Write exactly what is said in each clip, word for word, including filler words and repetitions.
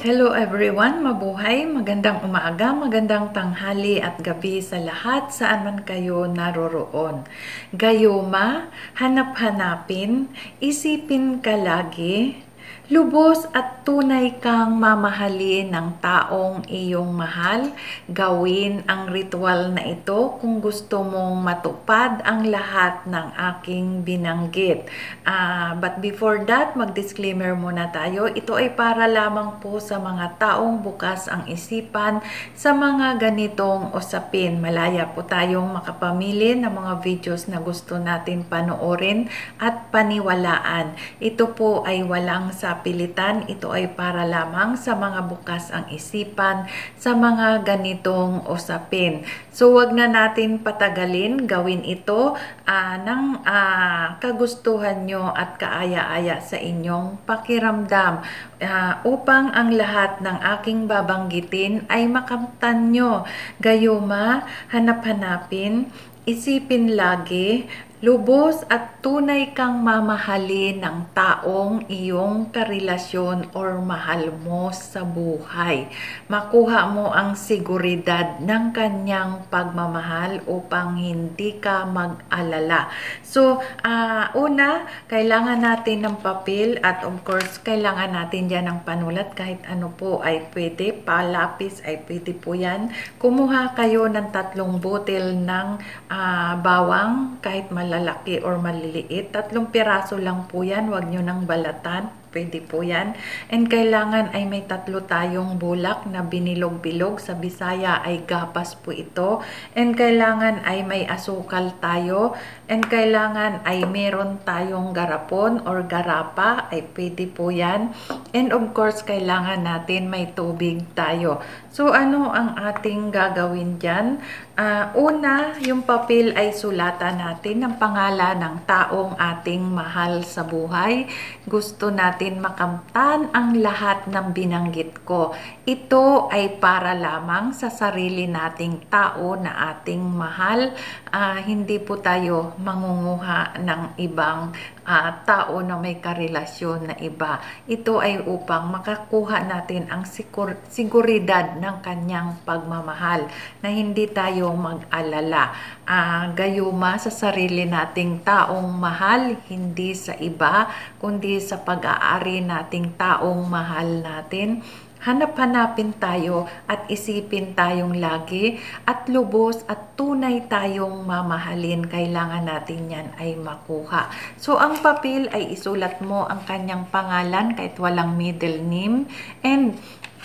Hello everyone, mabuhay, magandang umaga, magandang tanghali at gabi sa lahat saan man kayo naroroon. Gayuma, hanap-hanapin, isipin ka lagi, lubos at tunay kang mamahalin ng taong iyong mahal. Gawin ang ritual na ito kung gusto mong matupad ang lahat ng aking binanggit. Uh, but before that, mag-disclaimer muna tayo. Ito ay para lamang po sa mga taong bukas ang isipan sa mga ganitong usapin. Malaya po tayong makapamili ng mga videos na gusto natin panoorin at paniwalaan. Ito po ay walang sapilitan. Ito ay para lamang sa mga bukas ang isipan sa mga ganitong usapin. So wag na natin patagalin, gawin ito uh, ng uh, kagustuhan nyo at kaaya-aya sa inyong pakiramdam uh, upang ang lahat ng aking babanggitin ay makamtan nyo. Gayuma, hanap-hanapin, isipin lagi, lubos at tunay kang mamahalin ng taong iyong karelasyon or mahal mo sa buhay. Makuha mo ang seguridad ng kanyang pagmamahal upang hindi ka mag-alala. So, uh, una, kailangan natin ng papel at of course, kailangan natin dyan ng panulat. Kahit ano po ay pwede, palapis ay pwede po yan. Kumuha kayo ng tatlong botel ng uh, bawang, kahit malalaki or maliliit. Tatlong piraso lang po yan, wag nyo nang balatan. Pwede po yan. And kailangan ay may tatlo tayong bulak na binilog-bilog. Sa Bisaya ay gapas po ito. And kailangan ay may asukal tayo. And kailangan ay meron tayong garapon or garapa. Ay pwede po yan. And of course, kailangan natin may tubig tayo. So ano ang ating gagawin dyan? Uh, una, yung papel ay sulatan natin ang pangalan ng taong ating mahal sa buhay. Gusto natin makamtan ang lahat ng binanggit ko. Ito ay para lamang sa sarili nating tao na ating mahal. Uh, hindi po tayo mangunguha ng ibang uh, tao na may karelasyon na iba. Ito ay upang makakuha natin ang sigur siguridad ng kanyang pagmamahal na hindi tayo mag-alala. Uh, gayuma sa sarili nating taong mahal, hindi sa iba, kundi sa pag-aari nating taong mahal natin. Hanap-hanapin tayo at isipin tayong lagi at lubos at tunay tayong mamahalin. Kailangan natin yan ay makuha. So, ang papel ay isulat mo ang kanyang pangalan kahit walang middle name. And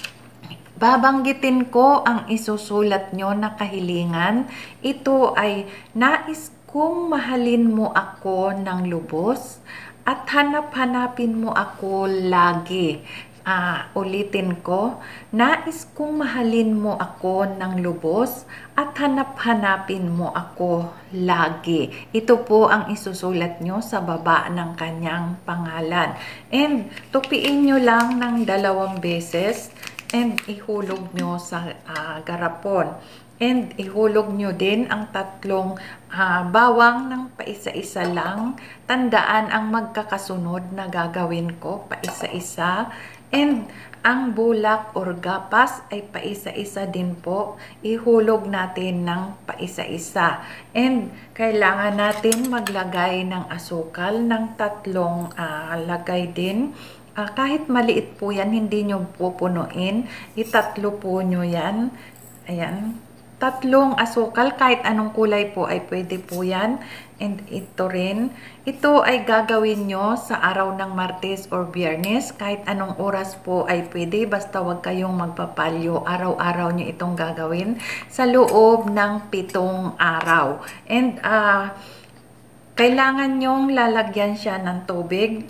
babanggitin ko ang isusulat nyo na kahilingan. Ito ay nais kong mahalin mo ako ng lubos at hanap-hanapin mo ako lagi. Uh, ulitin ko, nais kong mahalin mo ako ng lubos at hanap-hanapin mo ako lagi. Ito po ang isusulat nyo sa baba ng kanyang pangalan. And tupiin nyo lang ng dalawang beses and ihulog nyo sa uh, garapon. And ihulog nyo din ang tatlong uh, bawang ng paisa-isa lang. Tandaan ang magkakasunod na gagawin ko, paisa-isa. And ang bulak or gapas ay paisa-isa din po. Ihulog natin ng paisa-isa. And kailangan natin maglagay ng asukal ng tatlong uh, lagay din. Uh, kahit maliit po yan, hindi nyo pupunuin. Itatlo po nyo yan. Ayan. Tatlong asukal, kahit anong kulay po ay pwede po yan. And ito rin. Ito ay gagawin nyo sa araw ng Martes or Biyernes. Kahit anong oras po ay pwede. Basta wag kayong magpapalyo. Araw-araw nyo itong gagawin sa loob ng pitong araw. And uh, kailangan nyong lalagyan siya ng tubig.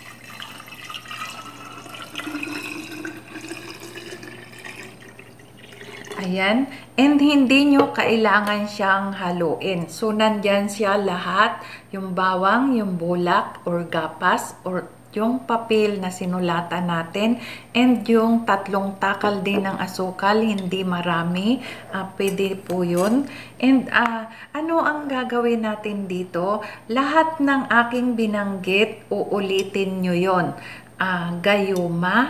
Ayan. And hindi nyo kailangan siyang haluin. So, nandyan siya lahat. Yung bawang, yung bulak, or gapas, or yung papel na sinulatan natin. And yung tatlong takal din ng asukal, hindi marami. Uh, pwede po yun. And uh, ano ang gagawin natin dito? Lahat ng aking binanggit, uulitin nyo yon. Uh, gayuma,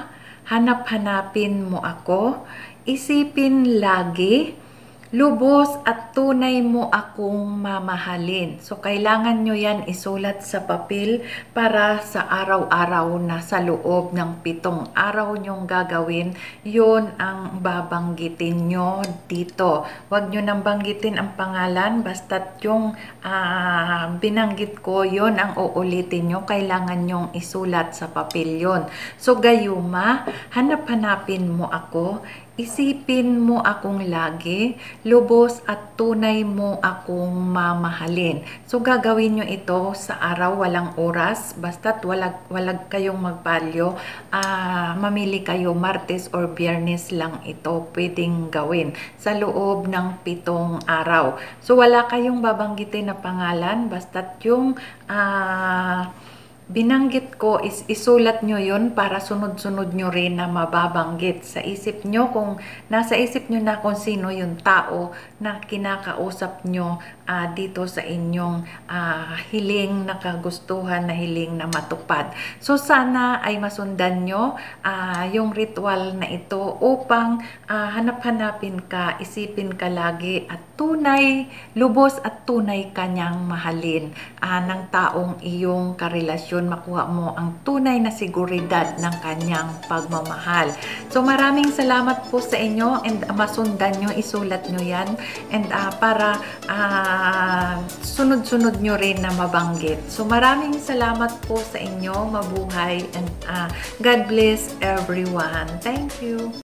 hanap-hanapin mo ako, isipin lagi, lubos at tunay mo akong mamahalin. So, kailangan nyo yan isulat sa papel para sa araw-araw na sa loob ng pitong araw nyong gagawin, yun ang babanggitin nyo dito. Huwag nyo nang banggitin ang pangalan, basta't yung uh, binanggit ko, yun ang uulitin nyo. Kailangan nyong isulat sa papel yun. So, gayuma, hanap-hanapin mo ako, isipin mo akong lagi, lubos at tunay mo akong mamahalin. So, gagawin nyo ito sa araw, walang oras, basta't walag, walag kayong magpalyo, uh, mamili kayo Martes or Biyernes lang ito pwedeng gawin sa loob ng pitong araw. So, wala kayong babanggitin na pangalan, basta't yung uh, binanggit ko is isulat nyo yun para sunod-sunod nyo rin na mababanggit sa isip nyo, kung nasa isip nyo na kung sino yung tao na kinakausap nyo uh, dito sa inyong uh, hiling na kagustuhan, na hiling na matupad. So sana ay masundan nyo uh, yung ritual na ito upang uh, hanap-hanapin ka, isipin ka lagi at tunay, lubos at tunay kanyang mahalin uh, ng taong iyong karelasyon, makuha mo ang tunay na seguridad ng kanyang pagmamahal. So maraming salamat po sa inyo, and uh, masundan nyo, isulat nyo yan, and uh, para uh, sunod-sunod nyo rin na mabanggit. So maraming salamat po sa inyo, mabuhay, and uh, God bless everyone. Thank you.